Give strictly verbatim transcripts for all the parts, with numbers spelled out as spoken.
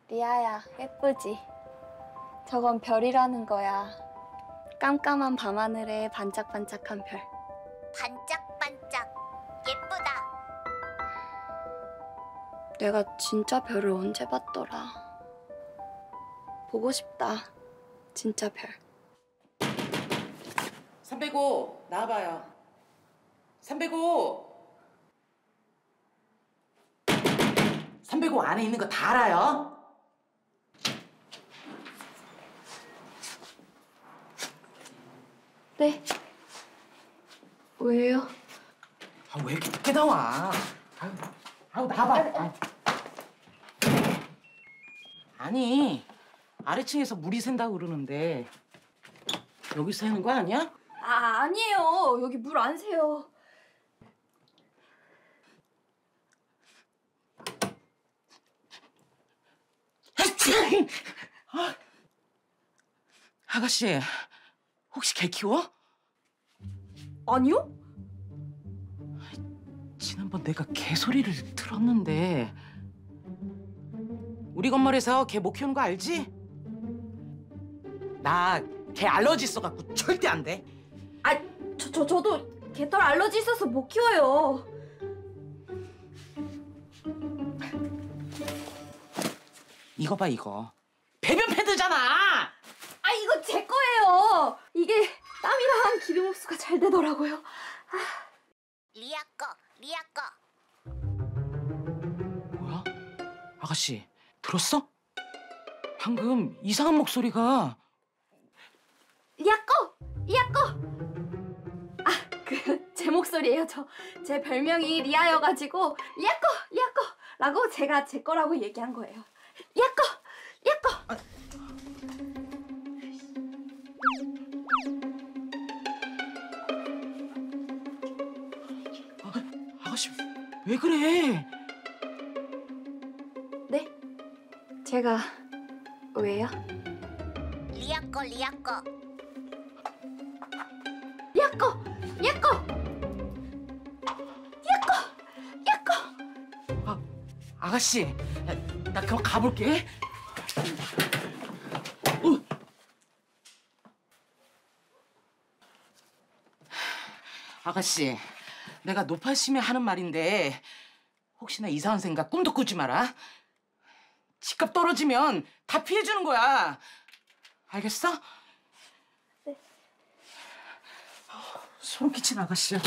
리아야, 예쁘지? 저건 별이라는 거야. 깜깜한 밤하늘에 반짝반짝한 별. 반짝반짝 예쁘다. 내가 진짜 별을 언제 봤더라. 보고 싶다. 진짜 별. 삼백오 나와봐요. 삼백오. 삼백오 안에 있는 거 다 알아요? 네. 왜요? 아, 왜 이렇게 늦게 나와? 아유, 아유 나와봐. 아니, 아래층에서 물이 샌다고 그러는데 여기서 새는 거 아니야? 아, 아니에요. 여기 물 안 새요. 아, 아가씨, 혹시 개 키워? 아니요? 지난번 내가 개 소리를 들었는데 우리 건물에서 개 못 키우는 거 알지? 나 개 알러지 있어갖고 절대 안 돼. 아, 저, 저, 저도 개털 알러지 있어서 못 키워요. 이거 봐, 이거. 배변 패드잖아! 아, 이거 제 거예요. 이게 땀이랑 기름 흡수가 잘 되더라고요. 아. 리아 거, 리아 거. 뭐야? 아가씨, 들었어? 방금 이상한 목소리가. 리아 거! 리아 거! 아, 그 제 목소리예요. 저 제 별명이 리아여가지고 리아 거! 리아 거! 라고 제가 제 거라고 얘기한 거예요. 리아 거! 리아 거! 아. 아, 아가씨, 왜 그래? 네? 제가 왜요? 리아 거, 리아 거. 리아 거! 리아 거! 리아 거! 리아 거! 아, 아가씨, 나, 나 그럼 가볼게. 어. 아가씨, 내가 노파심에 하는 말인데 혹시나 이상한 생각 꿈도 꾸지 마라. 집값 떨어지면 다 피해주는 거야. 알겠어? 네. 소름 끼친 아가씨야.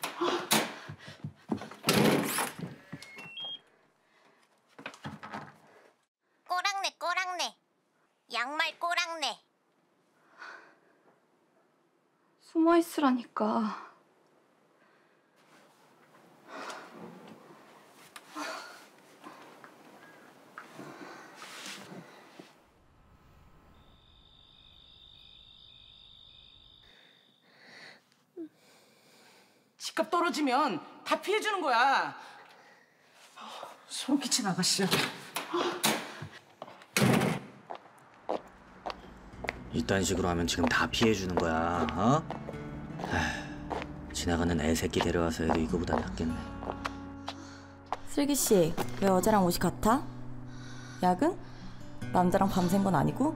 꼬랑내, 꼬랑내. 양말 꼬랑내. 숨어 있으라니까. 집값 떨어지면 다 피해주는 거야. 소름 끼친 아가씨야. 이딴 식으로 하면 지금 다 피해주는 거야, 어? 에휴, 지나가는 애새끼 데려와서 해도 이거보다 낫겠네. 슬기 씨, 왜 어제랑 옷이 같아? 야근? 남자랑 밤샌 건 아니고?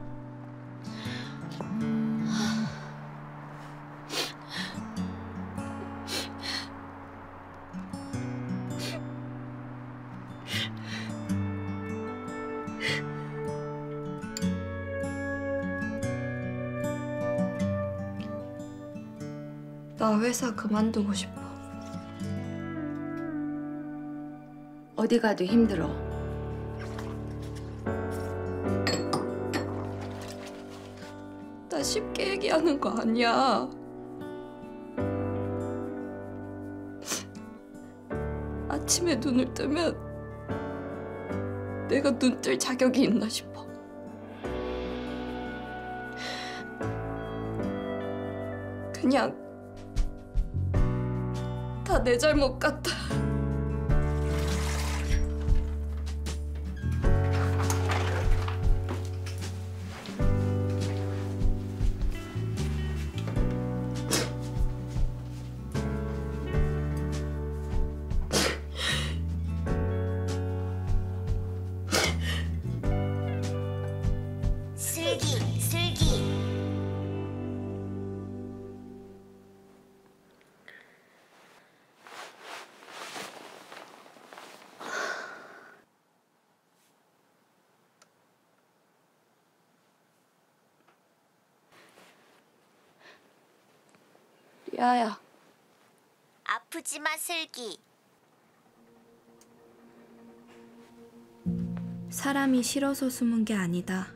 나 회사 그만두고 싶어. 어디 가도 힘들어. 나 쉽게 얘기하는 거 아니야. 아침에 눈을 뜨면 내가 눈 뜰 자격이 있나 싶어. 그냥 다 내 잘못 같아. 리아야. 아프지 마, 슬기. 사람이 싫어서 숨은 게 아니다.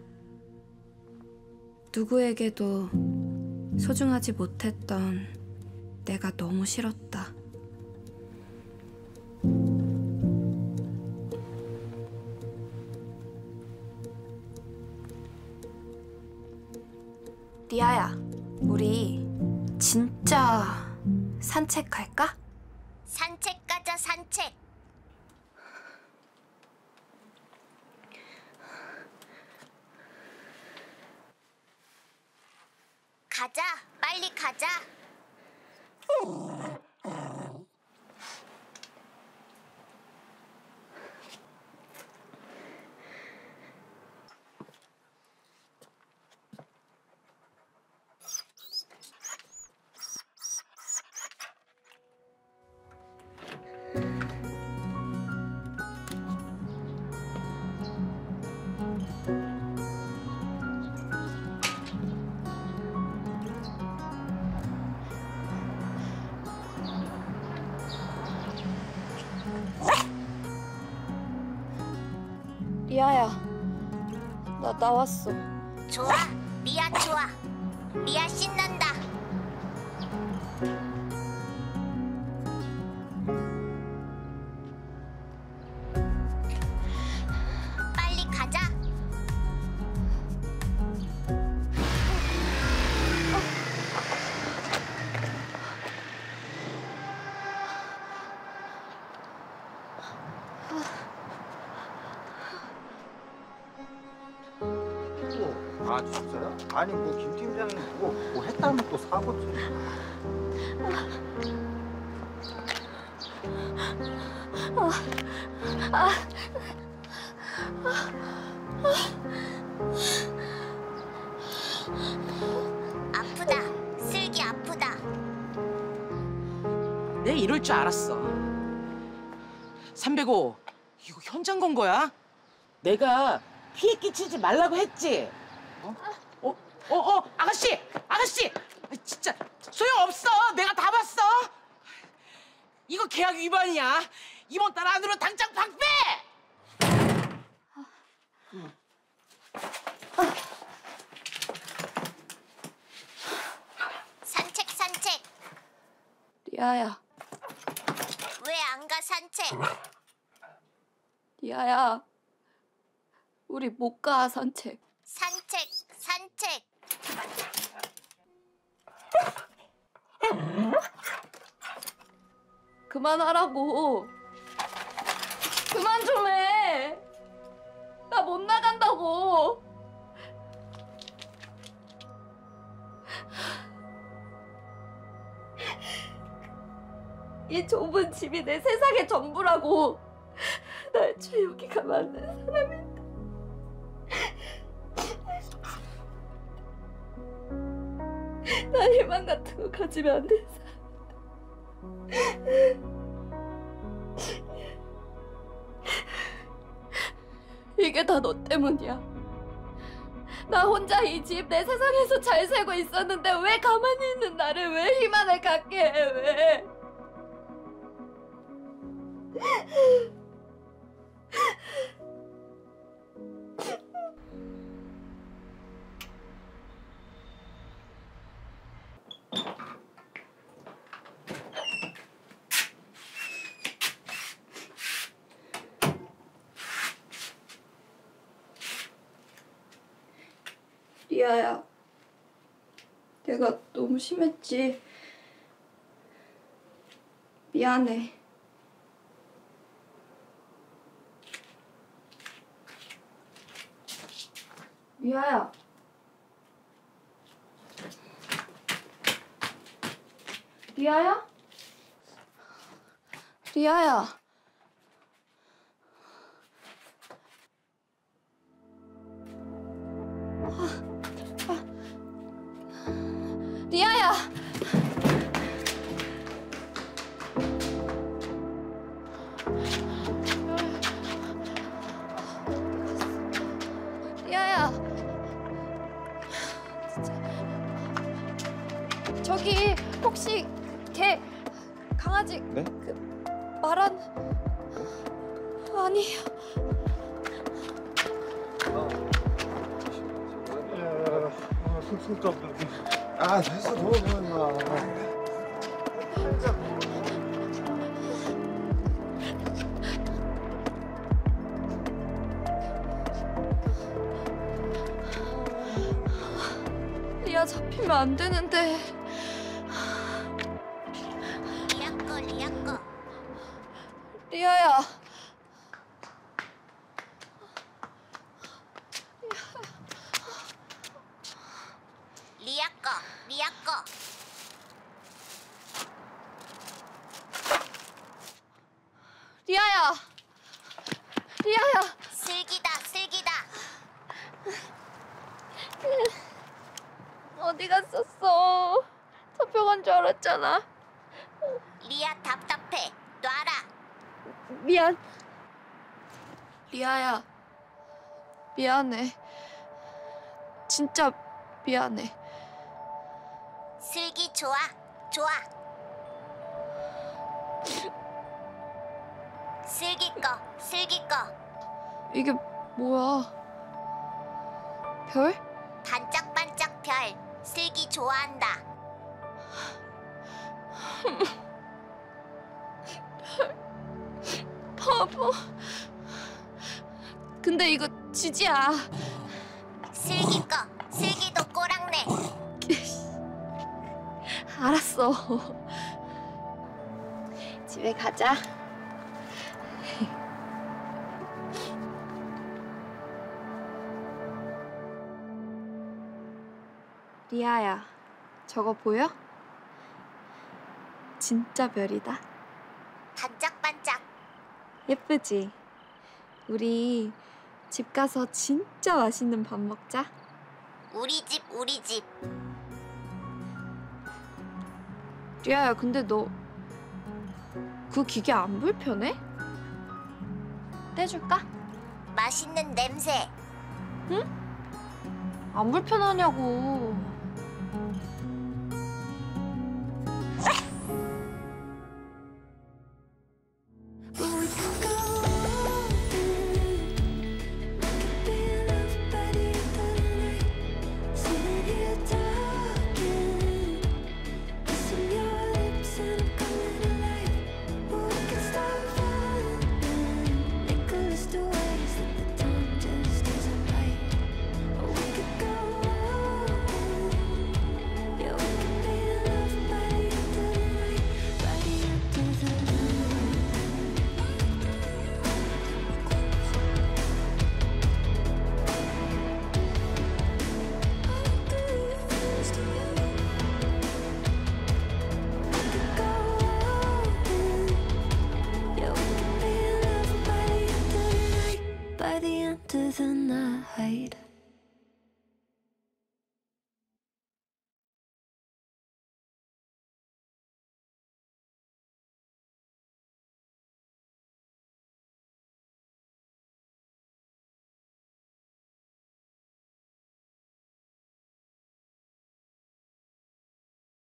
누구에게도 소중하지 못했던 내가 너무 싫었다. 리아야, 우리 진짜 산책할까? 산책 가자, 산책. 가자, 빨리 가자. 리아야, 나 나왔어. 좋아, 리아 좋아. 리아 신난다. 빨리 가자. 아 진짜요? 아니 뭐 김 팀장님 뭐, 뭐 했다면 또 사고지. 아프다. 슬기 아프다. 내 이럴 줄 알았어. 삼백오, 이거 현장 건 거야? 내가 피해 끼치지 말라고 했지? 어? 어? 어? 어? 아가씨! 아가씨! 아, 진짜 소용없어. 내가 다 봤어. 이거 계약 위반이야. 이번 달 안으로 당장 박배! 산책, 산책. 리아야, 왜 안 가, 산책? 리아야. 우리 못 가, 산책. 산책, 산책. 그만하라고. 그만 좀 해. 나 못 나간다고. 이 좁은 집이 내 세상의 전부라고. 나 애초에 여기 가면 안 되는 사람인데. 난 희망 같은 거 가지면 안 되는 사람인데. 이게 다 너 때문이야. 나 혼자 이 집 내 세상에서 잘 살고 있었는데 왜 가만히 있는 나를 왜 희망을 갖게 해, 왜? 리아야, 내가 너무 심했지. 미안해. 리아야. 리아야? 리아야. 리아야! 리아야! 진짜. 저기 혹시 개 강아지 네? 그 말한 아니에요. 손톱 이렇게. 아 됐어 더 그만. 리아 잡히면 안 되는데. 리아 거 리아 거 리아야. 리아 거 리아 거 리아야. 리아야. 슬기다 슬기다 어디 갔었어? 잡혀간 줄 알았잖아. 리아 답답해 놔라 미안. 리아야. 미안해. 진짜 미안해. 슬기 좋아 좋아 슬기 거 슬기 거 이게 뭐야? 별? 반짝반짝 별 슬기 좋아한다 바보. 근데 이거 지지야. 슬기 거 슬기도 꼬랑내 알았어. 집에 가자. 리아야, 저거 보여? 진짜 별이다. 반짝반짝 예쁘지? 우리 집 가서 진짜 맛있는 밥 먹자. 우리 집 우리 집 리아야, 근데 너 그 기계 안 불편해? 떼줄까? 맛있는 냄새 안 불편하냐고. By the end of the night